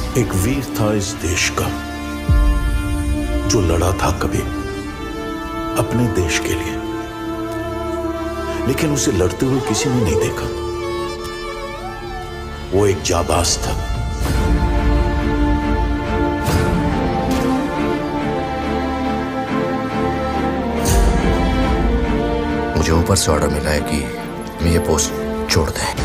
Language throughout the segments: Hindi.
एक वीर था इस देश का जो लड़ा था कभी अपने देश के लिए, लेकिन उसे लड़ते हुए किसी ने नहीं देखा। वो एक जाबाज था। मुझे ऊपर से ऑर्डर मिला है कि मैं ये पोस्ट छोड़ दें।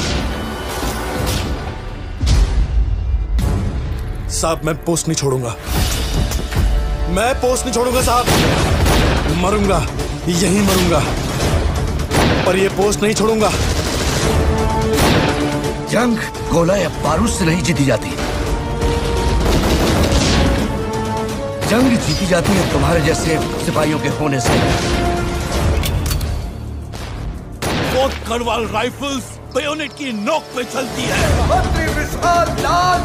साहब मैं पोस्ट नहीं छोड़ूंगा, मैं पोस्ट नहीं छोड़ूंगा साहब। मरूंगा, यहीं मरूंगा, पर ये पोस्ट नहीं छोड़ूंगा। जंग गोला या बारूद से नहीं जीती जाती, जंग जीती जाती है तुम्हारे जैसे सिपाहियों के होने से। गढ़वाल राइफल्स बेयोनेट की नोक पे चलती है। मंत्री विशाल लाल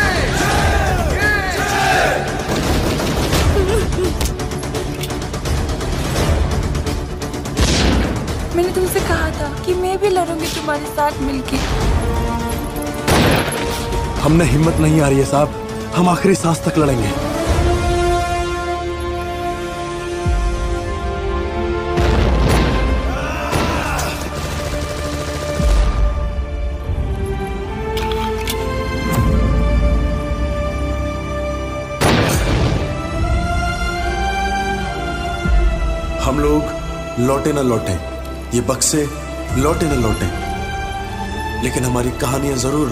मैंने तुमसे कहा था कि मैं भी लड़ूंगी तुम्हारे साथ मिलके। हमने हिम्मत नहीं आ रही है साहब, हम आखिरी सांस तक लड़ेंगे। हम लोग लौटे न लौटे, ये बक्से लौटे न लौटे, लेकिन हमारी कहानियां जरूर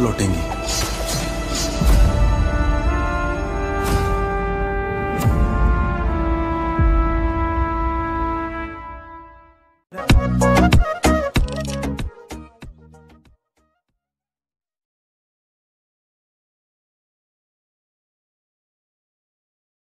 लौटेंगी।